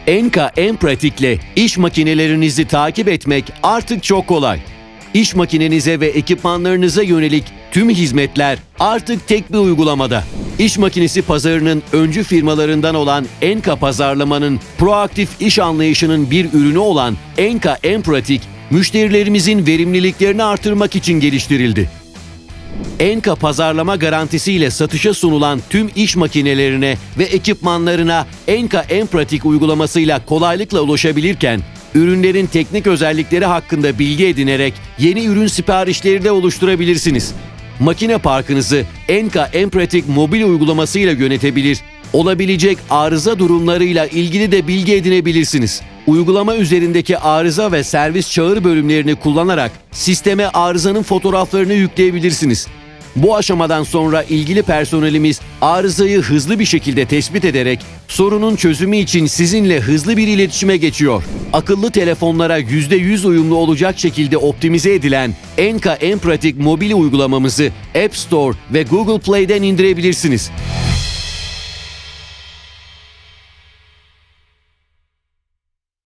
Enka Empratik'le iş makinelerinizi takip etmek artık çok kolay. İş makinenize ve ekipmanlarınıza yönelik tüm hizmetler artık tek bir uygulamada. İş makinesi pazarının öncü firmalarından olan Enka Pazarlama'nın proaktif iş anlayışının bir ürünü olan Enka Empratik, müşterilerimizin verimliliklerini artırmak için geliştirildi. Enka Pazarlama garantisiyle satışa sunulan tüm iş makinelerine ve ekipmanlarına Enka Empratik uygulamasıyla kolaylıkla ulaşabilirken, ürünlerin teknik özellikleri hakkında bilgi edinerek yeni ürün siparişleri de oluşturabilirsiniz. Makine parkınızı Enka Empratik mobil uygulamasıyla yönetebilir, olabilecek arıza durumlarıyla ilgili de bilgi edinebilirsiniz. Uygulama üzerindeki arıza ve servis çağrı bölümlerini kullanarak sisteme arızanın fotoğraflarını yükleyebilirsiniz. Bu aşamadan sonra ilgili personelimiz arızayı hızlı bir şekilde tespit ederek sorunun çözümü için sizinle hızlı bir iletişime geçiyor. Akıllı telefonlara %100 uyumlu olacak şekilde optimize edilen Enka Empratik mobil uygulamamızı App Store ve Google Play'den indirebilirsiniz.